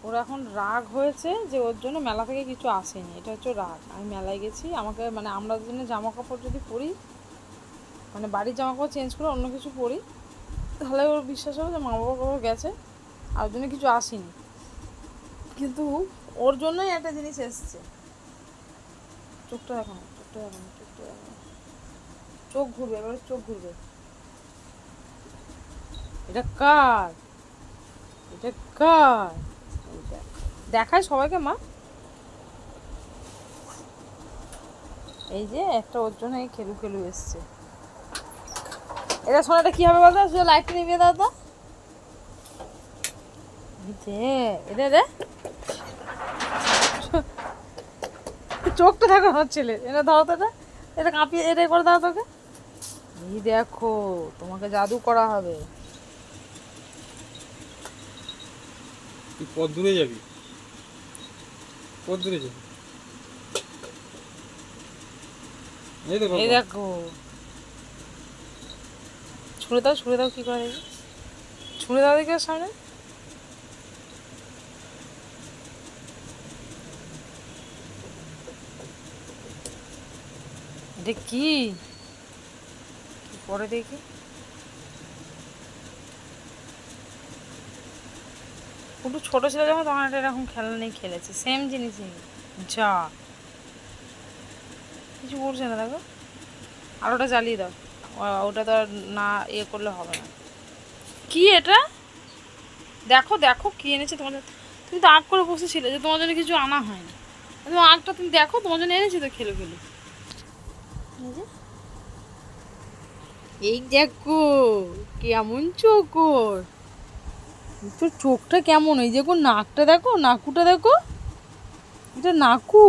ওর এখন রাগ হয়েছে যে ওর জন্য মেলা থেকে কিছু আসেনি, এটা হচ্ছে রাগ। আমি মেলায় গেছি, আমাকে মানে আমরা জন্য জামা কাপড় যদি পরি, মানে বাড়ির জামা কাপড় চেঞ্জ করে অন্য কিছু পরি, তাহলে ওর বিশ্বাস হবে যে মা বাবা কোথাও গেছে, আর ওর জন্য কিছু আসেনি। কিন্তু ওর জন্যই একটা জিনিস এসছে। চোখটা দেখো না, চোখটা দেখো না, চোখটা দেখো না, চোখ ঘুরবে, এবার চোখ ঘুরবে। এটা কার? এটা কার? এইটা দেখায় সবাইকে মা। এই যে একটা ওর জন্য এই খেলু খেলু এসছে। এটা শোনা, এটা কি হবে বলতো? শুধু লাইটটা নিভিয়ে দাও তো। এটা রে চোখটা দেখো আমার ছেলে, এটা দাও তো, এটা এটা কাঁপিয়ে এটা করে দাও তোকে। এই দেখো, তোমাকে জাদু করা হবে। তুই কত দূরে যাবি? কত দূরে যাবি? এই দেখো, ছুঁড়ে দাও, ছুঁড়ে দাও, কি করে দেখি, ছুঁড়ে দাও দেখি ওর সামনে। এটা কি পরে দেখি। একটু ছোটো ছিল যখন, তখন একটা এরকম খেলনা নিয়ে খেলেছে, সেম জিনিসই। যা কিছু করছে না, দেখো। আর ওটা জ্বালিয়ে দাও, ওটা তো আর না ইয়ে করলে হবে না। কি এটা? দেখো দেখো কি এনেছে তোমাদের। তুমি তো আগ করে বসেছিলে যে তোমার জন্য কিছু আনা হয়নি। তোমার আগটা তুমি দেখো, তোমার জন্য এনেছি তো খেলে খেলে। এই দেখো কেমন চোখ ওর, তোর চোখটা কেমন, এই দেখো নাকটা দেখো, নাকুটা দেখো, এটা নাকু।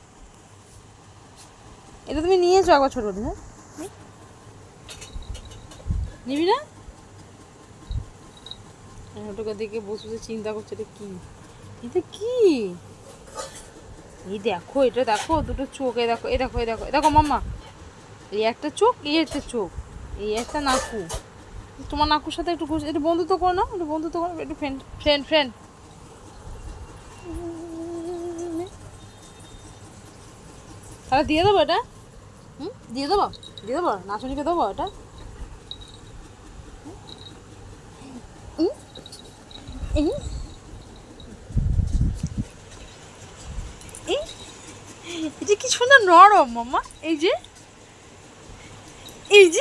এটা তুমি নিয়েছো একবার ছোট, হ্যাঁ নিবি না? ওটাকে দেখে বসে বসে চিন্তা করছে এটা কি, এটা কি। এই দেখো, এটা দেখো দুটো চোখ, এই দেখো, এই দেখো, এই দেখো, দেখো মাম্মা, এই একটা চোখ, এই একটা চোখ, এই একটা নাকু। তোমার নাকুর সাথে একটু একটু বন্ধুত্ব করো না, একটু বন্ধুত্ব করো, একটু ফ্রেন্ড ফ্রেন্ড ফ্রেন্ড। তাহলে দিয়ে দেবো এটা, দিয়ে দেবো, দিয়ে দেবো, নাচুনিকে দেবো এটা। এটা কি সুন্দর নরম মাম্মা, এই যে, এই যে,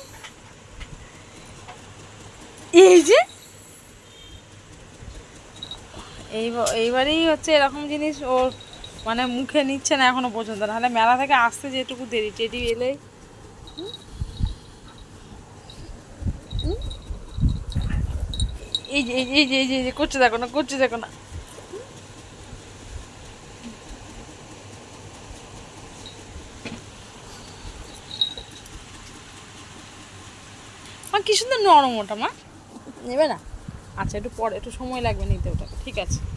এই যে, এইবারেই হচ্ছে এরকম জিনিস ওর মানে মুখে নিচ্ছে না এখনো পর্যন্ত, নাহলে মেলা থেকে আসতে যেটুকু দেরি, টেডি এলেই। এই যে, এই যে, এই যে, এই যে, এই যে করছে দেখো না, করছে দেখো না। মা কি সুন্দর নরম ওটা, মা নেবে না? আচ্ছা একটু পরে, একটু সময় লাগবে নিতে ওটা, ঠিক আছে।